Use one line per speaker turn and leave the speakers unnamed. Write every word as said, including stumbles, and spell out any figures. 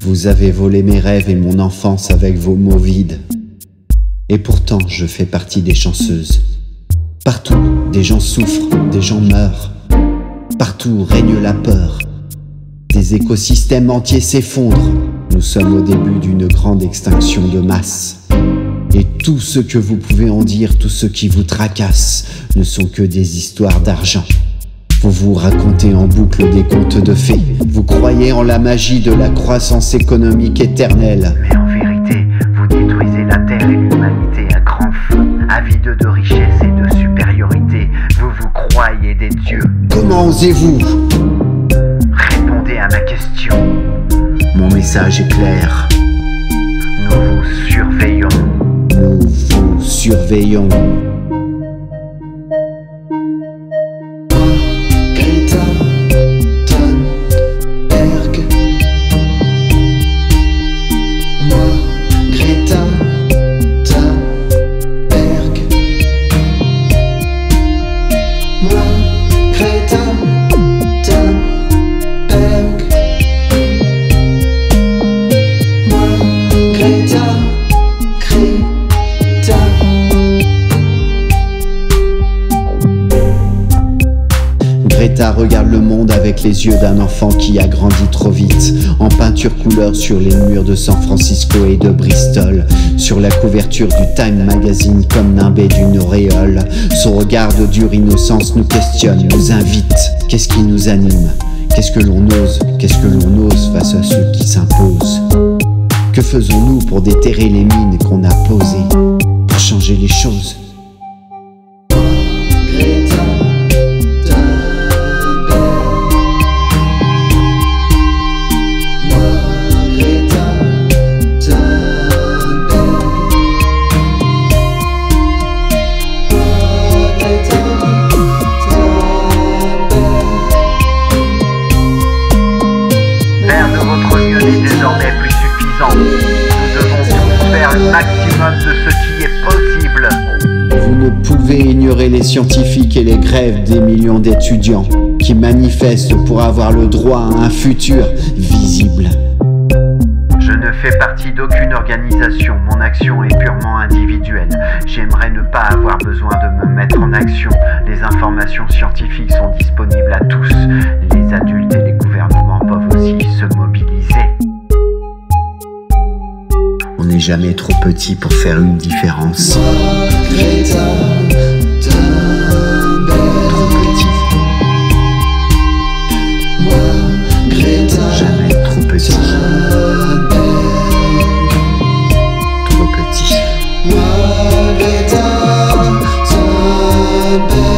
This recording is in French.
Vous avez volé mes rêves et mon enfance avec vos mots vides. Et pourtant, je fais partie des chanceuses. Partout, des gens souffrent, des gens meurent. Partout règne la peur. Des écosystèmes entiers s'effondrent. Nous sommes au début d'une grande extinction de masse. Et tout ce que vous pouvez en dire, tout ce qui vous tracasse, ne sont que des histoires d'argent. Vous vous racontez en boucle des contes de fées. Vous croyez en la magie de la croissance économique éternelle.
Mais en vérité, vous détruisez la terre et l'humanité à grand feu. Avide de richesse et de supériorité, vous vous croyez des dieux.
Comment osez-vous?
Répondez à ma question.
Mon message est clair.
Nous vous surveillons.
Nous vous surveillons. Greta regarde le monde avec les yeux d'un enfant qui a grandi trop vite. En peinture couleur sur les murs de San Francisco et de Bristol. Sur la couverture du Time Magazine comme nimbé d'une auréole. Son regard de dure innocence nous questionne, nous invite. Qu'est-ce qui nous anime? Qu'est-ce que l'on ose? Qu'est-ce que l'on ose face à ceux qui s'imposent? Que faisons-nous pour déterrer les mines qu'on a posées? Pour changer les choses?
Nous devons tous faire le maximum de ce qui est possible.
Vous ne pouvez ignorer les scientifiques et les grèves des millions d'étudiants qui manifestent pour avoir le droit à un futur visible.
Je ne fais partie d'aucune organisation, mon action est purement individuelle. J'aimerais ne pas avoir besoin de me mettre en action. Les informations scientifiques sont disponibles à tous. Les adultes et les gouvernements peuvent aussi se mobiliser.
On n'est jamais trop petit pour faire une différence. Trop petit. Jamais trop petit. Trop petit.